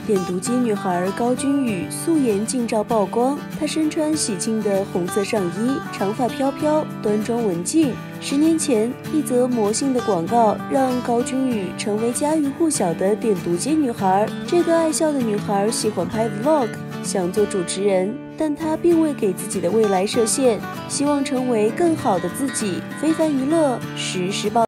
点读机女孩高君宇素颜近照曝光，她身穿喜庆的红色上衣，长发飘飘，端庄文静。10年前，一则魔性的广告让高君宇成为家喻户晓的点读机女孩。这个爱笑的女孩喜欢拍 vlog， 想做主持人，但她并未给自己的未来设限，希望成为更好的自己。非凡娱乐实时报。